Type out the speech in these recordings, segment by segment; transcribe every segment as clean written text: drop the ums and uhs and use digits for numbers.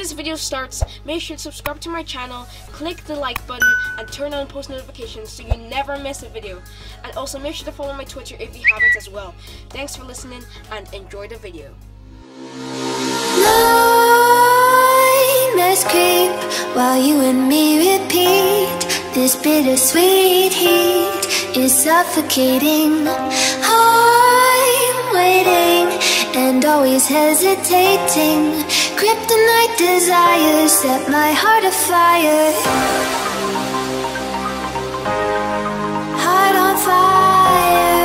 this video starts, make sure to subscribe to my channel, click the like button, and turn on post notifications so you never miss a video. And also make sure to follow my Twitter if you haven't as well. Thanks for listening and enjoy the video. Nightmares creep while you and me repeat. This bittersweet heat is suffocating. I'm waiting and always hesitating. Kryptonite desires set my heart afire. Heart on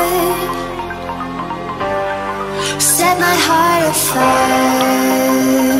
fire. Set my heart afire.